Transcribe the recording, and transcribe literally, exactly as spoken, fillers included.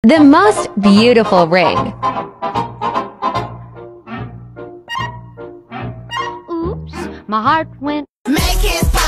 The most beautiful ring. Oops, my heart went. Make it